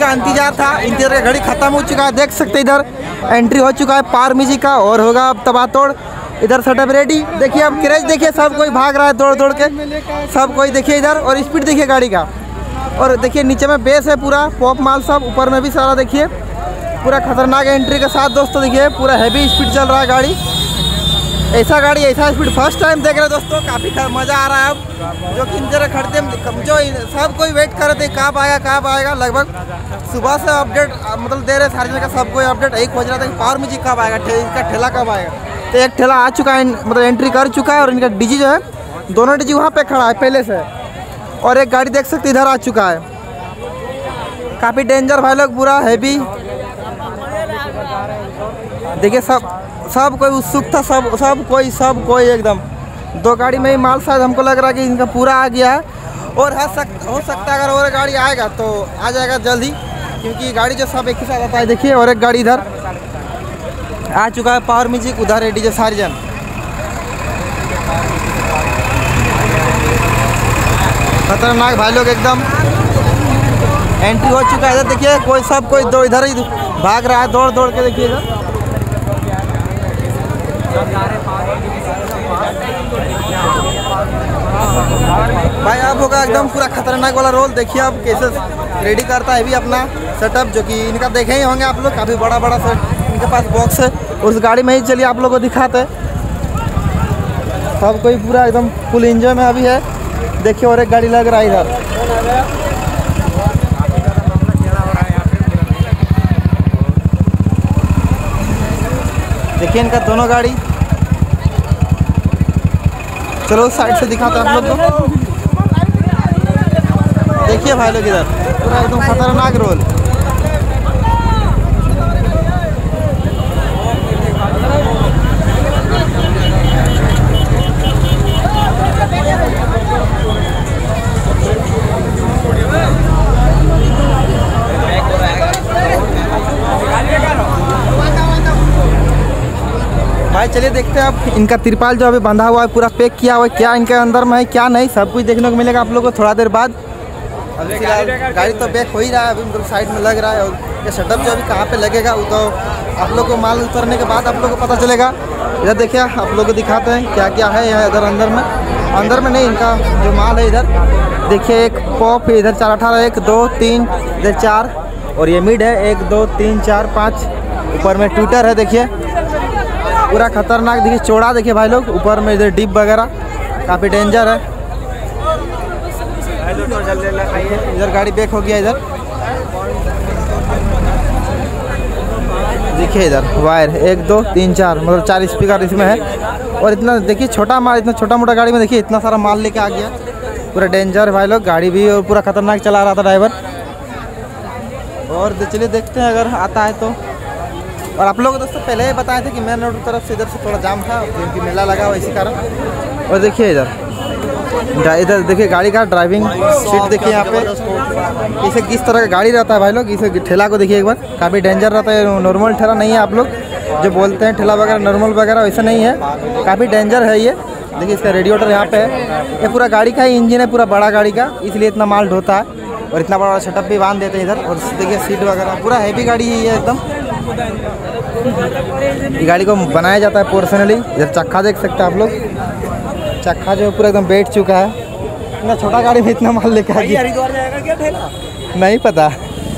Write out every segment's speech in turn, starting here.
का इंतजार था। इंतजार का घड़ी खत्म हो चुका है, देख सकते इधर एंट्री हो चुका है पावर म्यूजिक का और होगा अब तबातोड़। इधर सेटअप रेडी, देखिए अब क्रेज देखिए, सब कोई भाग रहा है दौड़ दौड़ के, सब कोई देखिए इधर। और स्पीड देखिए गाड़ी का, और देखिए नीचे में बेस है पूरा पॉप माल सब, ऊपर में भी सारा देखिए पूरा खतरनाक एंट्री के साथ दोस्तों। देखिए पूरा हैवी स्पीड चल रहा है गाड़ी, ऐसा गाड़ी ऐसा स्पीड फर्स्ट टाइम देख रहे दोस्तों। काफ़ी मज़ा आ रहा है अब, जो कि इंजर खड़ते जो सब कोई वेट कर रहे थे कब आएगा। लगभग सुबह से अपडेट मतलब दे रहे सारे जगह का, सब कोई अपडेट यही खोज रहा था कि पावर म्यूजिक कब आएगा, इसका ठेला कब आएगा। तो एक ठेला आ चुका है, मतलब एंट्री कर चुका है, और इनका डीजी जो है दोनों डीजी वहाँ पे खड़ा है पहले से। और एक गाड़ी देख सकते इधर आ चुका है, काफ़ी डेंजर भाई लोग, पूरा हैवी। देखिए सब कोई उत्सुक था, सब कोई एकदम। दो गाड़ी में ही माल शायद हमको लग रहा है कि इनका पूरा आ गया है, और हो सकता है अगर और गाड़ी आएगा तो आ जाएगा जल्दी, क्योंकि गाड़ी जो सब एक ही साथ आता है। देखिए और एक गाड़ी इधर आ चुका है पावर म्यूजिक, उधर है डीजे सार्जन। खतरनाक भाई लोग एकदम एंट्री हो चुका है। इधर देखिए कोई दो इधर ही भाग रहा है दौड़ दौड़ के, देखिए इधर। भाई अब होगा एकदम पूरा खतरनाक वाला रोल, देखिए अब कैसे रेडी करता है भी अपना सेटअप, जो कि इनका देखे ही होंगे आप लोग, काफ़ी बड़ा बड़ा सेट इनके पास बॉक्स है। उस गाड़ी में ही चलिए आप लोग को दिखाते हैं। सब कोई पूरा एकदम फुल एंजॉय में अभी है। देखिए और एक गाड़ी लग रहा है इधर, देखिए इनका दोनों गाड़ी। चलो साइड से दिखाते हैं आप लोग को। देखिए भाई लोग इधर पूरा एकदम खतरनाक रोल। भाई चलिए देखते हैं अब इनका तिरपाल जो अभी बंधा हुआ है पूरा पैक किया हुआ है, क्या इनके अंदर में है क्या नहीं, सब कुछ देखने को मिलेगा आप लोगों को थोड़ा देर बाद। अभी फिलहाल गाड़ी तो पैक हो ही रहा है, अभी मतलब साइड में लग रहा है। और ये सेटअप जो अभी कहाँ पे लगेगा वो तो आप लोग को माल उतरने के बाद आप लोग को पता चलेगा। इधर देखिए आप लोग को दिखाते हैं क्या क्या है यहाँ। इधर अंदर में नहीं, इनका जो माल है इधर देखिए, एक पॉप है इधर 418, 1 2 3 इधर 4, और ये मिड है 1 2 3 4 5। ऊपर में ट्विटर है देखिए, पूरा खतरनाक देखिए, चौड़ा देखिए भाई लोग। ऊपर में इधर डिप वगैरह काफ़ी डेंजर है। इधर गाड़ी बैक हो गया, इधर देखिए इधर वायर 1 2 3 4 मतलब 4 स्पीकर इसमें है। और इतना देखिए छोटा माल, इतना छोटा मोटा गाड़ी में देखिए इतना सारा माल लेके आ गया, पूरा डेंजर भाई लोग गाड़ी भी, और पूरा खतरनाक चला रहा था ड्राइवर। और चलिए देखते हैं अगर आता है तो। और आप लोगों को दोस्तों पहले ही बताए थे कि मेन रोड की तरफ से इधर से थोड़ा जाम था, क्योंकि मेला लगा हुआ इसी कारण। और देखिए इधर देखिए गाड़ी का ड्राइविंग सीट देखिए यहाँ पे, इसे किस तरह का गाड़ी रहता है भाई लोग। इसे ठेला को देखिए एक बार, काफ़ी डेंजर रहता है, नॉर्मल ठेला नहीं है। आप लोग जो बोलते हैं ठेला वगैरह नॉर्मल वगैरह वैसा नहीं है, काफ़ी डेंजर है ये। देखिए इसका रेडिएटर यहाँ पे है, ये पूरा गाड़ी का ही इंजन है, पूरा बड़ा गाड़ी का, इसलिए इतना माल ढोता है। और इतना बड़ा सेटअप भी बांध देते हैं इधर। और देखिए सीट वगैरह पूरा हैवी गाड़ी है ये एकदम। ये गाड़ी को बनाया जाता है पर्सनली। इधर चक्का देख सकते हैं आप लोग, चक्का जो पूरा एकदम बैठ चुका है। इतना छोटा गाड़ी में इतना माल लेकर आ गया, हरिद्वार जाएगा क्या ठेला नहीं पता।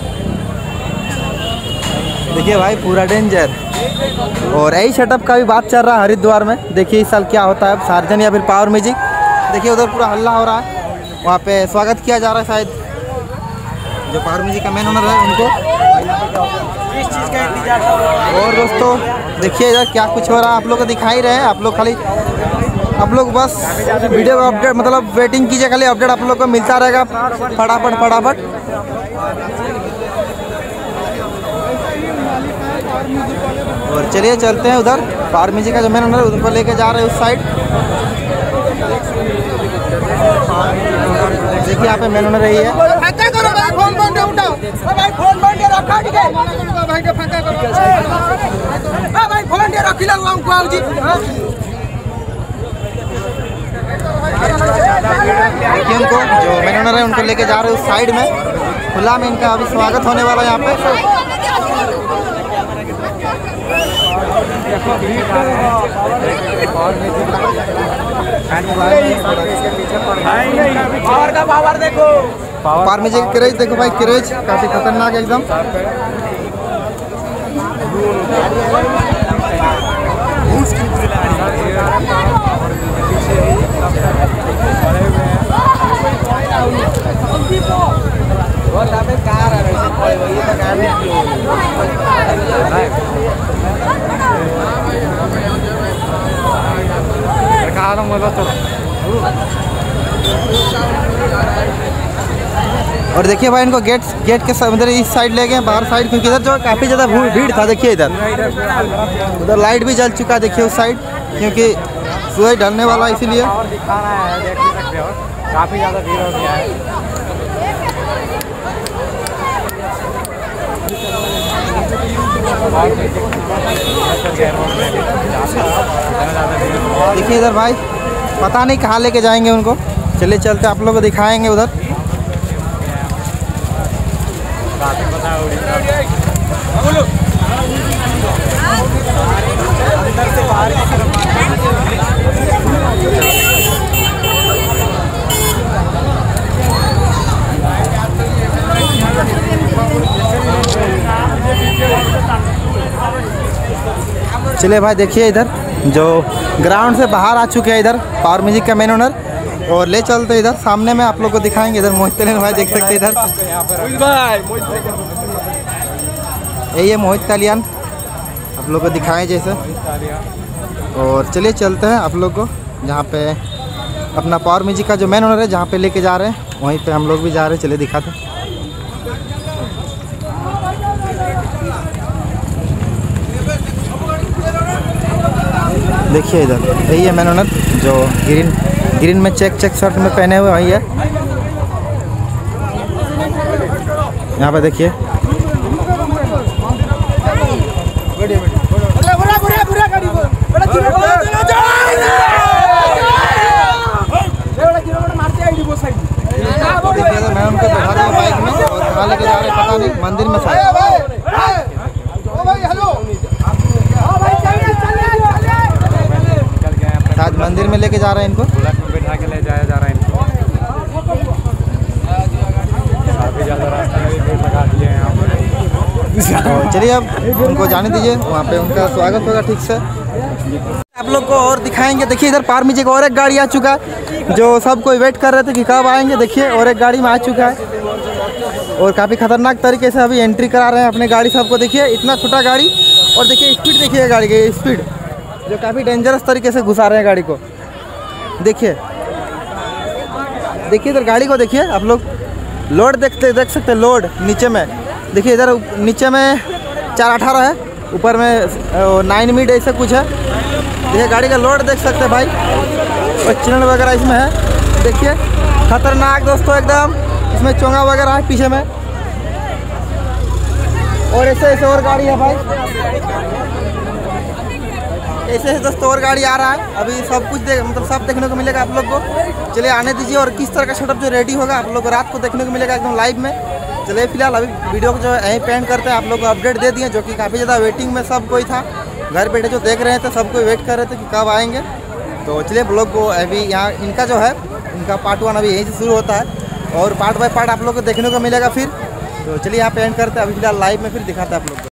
देखिए भाई पूरा डेंजर। और यही सेटअप का भी बात चल रहा है हरिद्वार में, देखिए इस साल क्या होता है, सार्जन या फिर पावर म्यूजिक। देखिए उधर पूरा हल्ला हो रहा है, वहाँ पे स्वागत किया जा रहा है शायद जो पावर म्यूजिक का मेन ओनर है उनको। इस चीज़ का इंतजार था। और दोस्तों देखिए इधर क्या कुछ हो रहा है, आप लोग को दिखाई रहे हैं। आप लोग बस वीडियो अपडेट मतलब वेटिंग कीजिए, खाली अपडेट आप लोग को मिलता रहेगा फटाफट। और चलिए चलते हैं उधर, पावर म्यूजिक का जो मेन ओनर है उनको लेके जा रहे हैं उस साइड। देखिए यहाँ पे मेन ओनर रही है। देखिए उनको जो मेन ओनर है उनको लेके जा रहे हैं उस साइड में। खुला में इनका अभी स्वागत होने वाला है यहाँ पे। पावर देखो, पावर म्यूजिक का क्रेज देखो भाई, क्रेज काफी खतरनाक है एकदम। और देखिए भाई इनको गेट के इधर इस साइड ले गए बाहर साइड, क्योंकि इधर जो काफ़ी ज़्यादा भीड़ था। देखिए इधर उधर लाइट भी जल चुका है, देखिए उस साइड, क्योंकि सूरज ढलने वाला इसीलिए। काफ़ी ज़्यादा भीड़ हो गया है। देखिए इधर भाई पता नहीं कहाँ लेके जाएंगे उनको, चलिए चलते आप लोग को दिखाएंगे उधर। चलिए भाई देखिए इधर जो ग्राउंड से बाहर आ चुके हैं इधर पावर म्यूजिक का मेन ओनर, और ले चलते इधर सामने में आप लोग को दिखाएंगे। इधर मोहित तलियान भाई देख सकते हैं इधर, यही है मोहित तलियान आप लोग को दिखाएं जैसे। और चलिए चलते हैं आप लोग को जहाँ पे अपना पावर म्यूजिक का जो मेन ओनर है जहाँ पे लेके जा रहे हैं वहीं पे हम लोग भी जा रहे हैं। चलिए दिखाते हैं। देखिए इधर यही है मेन ओनर जो ग्रीन में चेक शर्ट में पहने हुए वही है। यहाँ पे देखिए मैं उनको बैठा दूँ बाइक में और कहाँ लेके जा रहे हैं पता नहीं, मंदिर में शायद मंदिर में लेके जा रहे हैं इनको, बैठा के ले जाया जा रहा है इनको। काफ़ी ज़्यादा रास्ते में भी लगा दिए हैं यहाँ पर। चलिए अब उनको जाने दीजिए, वहाँ पे उनका स्वागत होगा ठीक से। आप लोग को और दिखाएंगे। देखिए इधर पावर म्यूजिक और एक गाड़ी आ चुका है जो सब कोई वेट कर रहे थे कि कब आएंगे। देखिए और एक गाड़ी में आ चुका है और काफ़ी खतरनाक तरीके से अभी एंट्री करा रहे हैं अपने गाड़ी सबको। देखिए इतना छोटा गाड़ी, और देखिए स्पीड, देखिए गाड़ी की स्पीड जो काफ़ी डेंजरस तरीके से घुसा रहे हैं गाड़ी को। देखिए इधर गाड़ी को देखिए आप लोग, लोड देख सकते हैं, लोड नीचे में देखिए, इधर नीचे में 418 है, ऊपर में 9 मिड ऐसा कुछ है। देखिए गाड़ी का लोड देख सकते हैं भाई, और चिल्ड वगैरह इसमें है। देखिए खतरनाक दोस्तों एकदम, इसमें चोंगा वगैरह है पीछे में, और ऐसे और गाड़ी है भाई, ऐसे दोस्तों और गाड़ी आ रहा है। अभी सब कुछ सब देखने को मिलेगा आप लोग को। चलिए आने दीजिए, और किस तरह का सेटअप जो रेडी होगा आप लोग को रात को देखने को मिलेगा एकदम लाइव में। चलिए फिलहाल अभी वीडियो को जो है यहीं पेंड करते हैं। आप लोग को अपडेट दे दिए, जो कि काफ़ी ज़्यादा वेटिंग में सब कोई था, घर बैठे जो देख रहे थे सब कोई वेट कर रहे थे कि कब आएंगे। तो चलिए ब्लॉग को अभी यहाँ इनका जो है इनका पार्ट 1 अभी यहीं से शुरू होता है, और पार्ट बाय पार्ट आप लोग को देखने को मिलेगा फिर। तो चलिए यहाँ पे एंड करते हैं, अभी फिलहाल लाइव में फिर दिखाते हैं आप लोग को।